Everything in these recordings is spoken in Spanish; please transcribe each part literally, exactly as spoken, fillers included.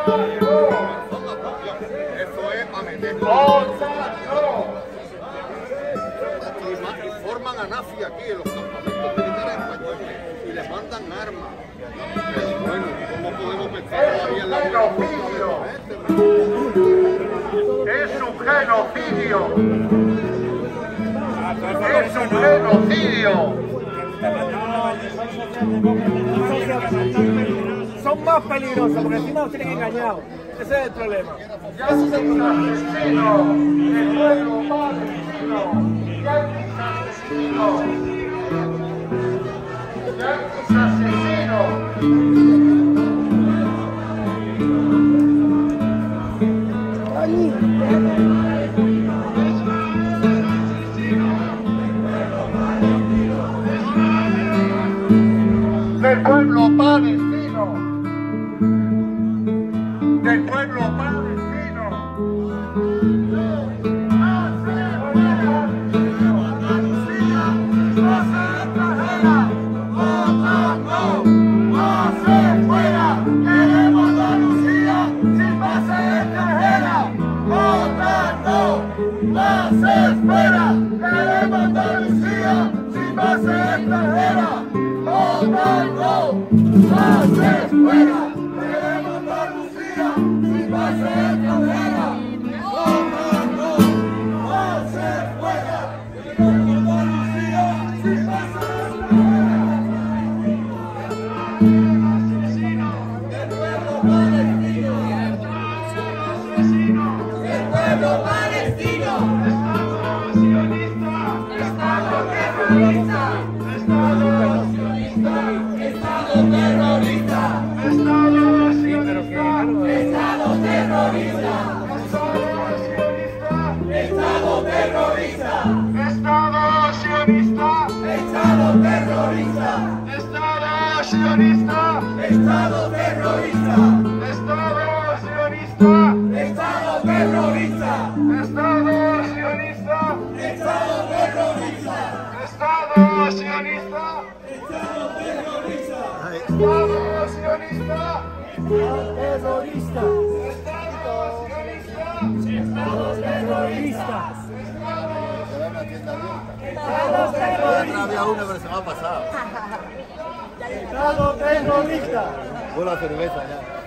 Eso es para meter. Y forman anafia aquí en los campamentos militares españoles y les mandan armas. Pero bueno, ¿cómo podemos pensar todavía en la genocidio? Es un genocidio. Es un genocidio. Son más peligrosos porque encima nos tienen engañados. Ese es el problema. Ya es un asesino, el pueblo palestino. Ya es un asesino. Ya es un asesino. Del pueblo palestino, del pueblo palestino. Andalucía, base extranjera, votando, base fuera. Queremos Andalucía sin base extranjera, votando, base fuera. Queremos Andalucía sin base extranjera. ¡Votando! ¡Bases fuera! ¡Queremos Andalucía sin base extranjera! ¡Votando! ¡Bases fuera! ¡Queremos Andalucía sin base extranjera! ¡Asesino del pueblo palestino! ¡Asesino del pueblo palestino! ¡Estado sionista! ¡Estado terrorista! ¡Estado Estado terrorista, Estado sionista, Estado terrorista, Estado terrorista, Estado sionista, Estado terrorista, Estado sionista, Estado terrorista, Estado sionista, Estado terrorista, Estado sionista, Estado terrorista, Estado sionista. Estado sionista, Estado terrorista, Estado sionista, Estado terrorista, Estado terrorista. Había una, pero se me ha pasado. Estado terrorista. Buena cerveza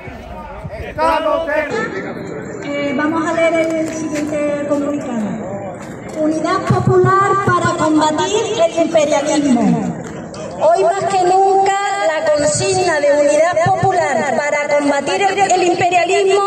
ya. Estado terrorista. Eh, vamos a leer el siguiente comunicado. Unidad popular para combatir el imperialismo. Hoy más que nunca la consigna de unidad popular para combatir el, el imperialismo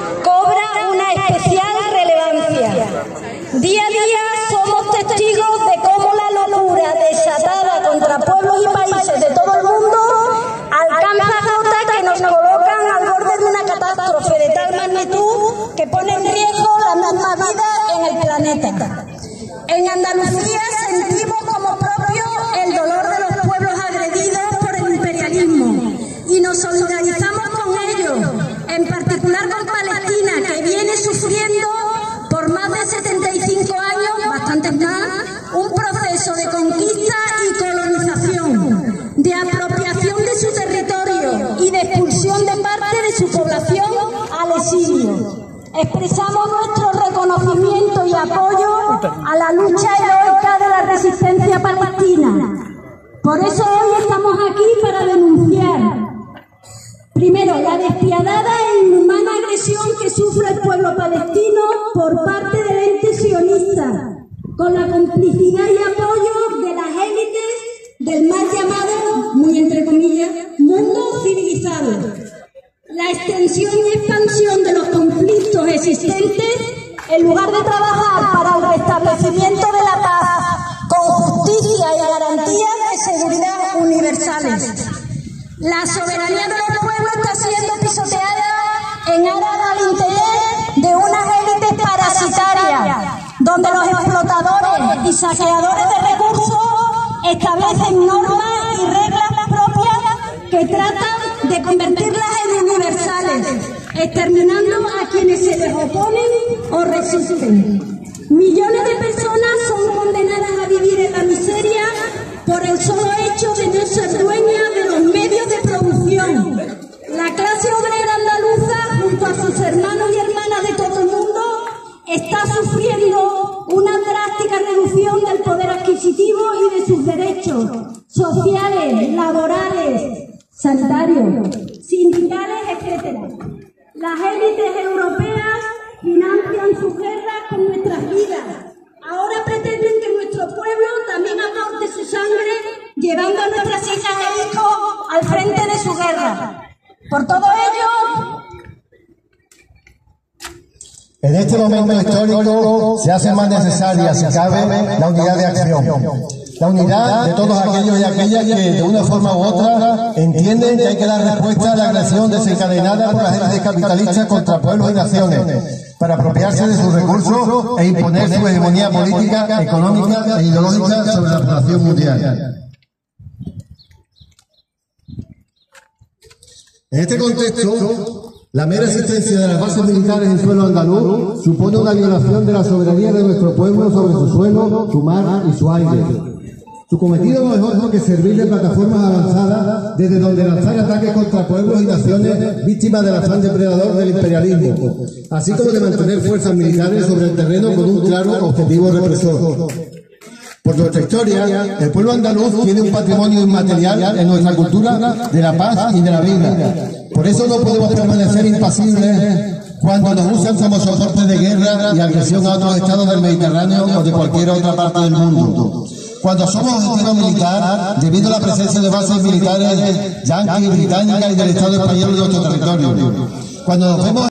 cobra una especial relevancia. Día a día somos testigos de cómo la locura desatada contra pueblos y países de todo el mundo alcanza cotas que nos colocan al borde de una catástrofe de tal magnitud que pone en riesgo la misma vida en el planeta. En Andalucía sentimos como propio el dolor de los pueblos agredidos por el imperialismo y nos solidarizamos con ellos, en particular con Palestina, que viene sufriendo por más de setenta y cinco años, bastantes más, un proceso de conquista y colonización, de apropiación de su territorio y de expulsión de parte de su población al exilio. Expresamos nuestro reconocimiento y apoyo a la lucha heroica de la resistencia palestina. Por eso hoy estamos aquí para denunciar, primero, la despiadada e inhumana agresión que sufre el pueblo palestino por parte del ente sionista, con la complicidad y apoyo de las élites del mal llamado, muy entre comillas, mundo civilizado. La extensión y expansión de los conflictos existentes, en lugar de trabajar para el restablecimiento de la paz con justicia y garantías de seguridad universales. La soberanía de los pueblos está siendo pisoteada en aras al interés de unas élites parasitarias, donde los explotadores y saqueadores de recursos establecen normas y reglas propias que tratan de convertirlas en universales, exterminando a quienes se les oponen o resisten. Millones de personas son condenadas a vivir en la miseria por el solo hecho de no ser dueñas de los medios de producción. La clase obrera andaluza, junto sociales, laborales, sanitarios, sindicales, etcétera. Las élites europeas financian su guerra con nuestras vidas. Ahora pretenden que nuestro pueblo también aporte su sangre, llevando a nuestras hijas e hijos al frente de su guerra. Por todo ello, en este momento histórico se hace más necesaria, si cabe, la unidad de acción. La unidad de todos aquellos y aquellas que, de una forma u otra, entienden que hay que dar respuesta a la agresión desencadenada por las élites capitalistas contra pueblos y naciones, para apropiarse de sus recursos e imponer su hegemonía política, económica e ideológica sobre la población mundial. En este contexto, la mera existencia de las bases militares en suelo andaluz supone una violación de la soberanía de nuestro pueblo sobre su suelo, su mar y su aire. Su cometido no es otro que servir de plataformas avanzadas desde donde lanzar ataques contra pueblos y naciones víctimas del afán depredador del imperialismo, así como de mantener fuerzas militares sobre el terreno con un claro objetivo represor. Por nuestra historia, el pueblo andaluz tiene un patrimonio inmaterial en nuestra cultura de la paz y de la vida. Por eso no podemos permanecer impasibles cuando nos usan como soporte de guerra y agresión a otros estados del Mediterráneo o de cualquier otra parte del mundo. Cuando somos objetivo militar, debido a la presencia de bases militares yanquis, británicas y del Estado español en nuestro territorio. Cuando nos vemos